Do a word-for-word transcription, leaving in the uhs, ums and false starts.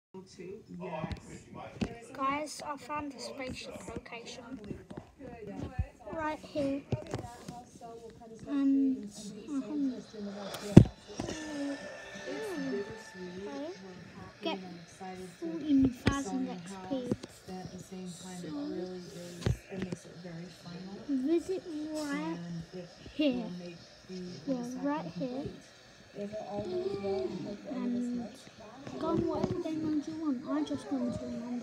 Guys, I found the spaceship location right here, and um, get fourteen thousand X P. So, visit right here. Yeah, right here. And go on whatever game mode you want. I just want to